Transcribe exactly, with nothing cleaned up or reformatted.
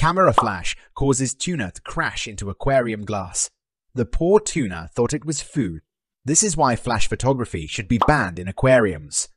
camera flash causes tuna to crash into aquarium glass. The poor tuna thought it was food. This is why flash photography should be banned in aquariums.